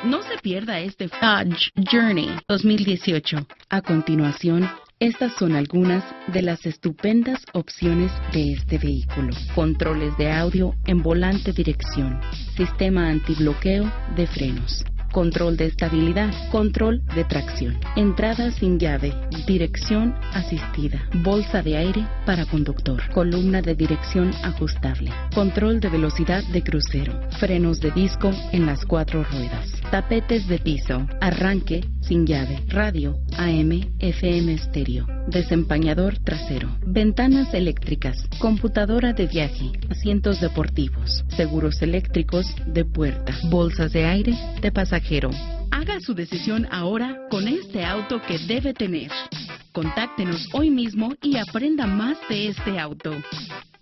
No se pierda este Dodge Journey 2018. A continuación, estas son algunas de las estupendas opciones de este vehículo. Controles de audio en volante dirección, sistema antibloqueo de frenos, control de estabilidad, control de tracción, entrada sin llave, dirección asistida, bolsa de aire para conductor, columna de dirección ajustable, control de velocidad de crucero, frenos de disco en las 4 ruedas, tapetes de piso, arranque sin llave, radio, AM, FM estéreo, desempañador trasero, ventanas eléctricas, computadora de viaje, asientos deportivos, seguros eléctricos de puerta, bolsas de aire de pasajero. Haga su decisión ahora con este auto que debe tener. Contáctenos hoy mismo y aprenda más de este auto.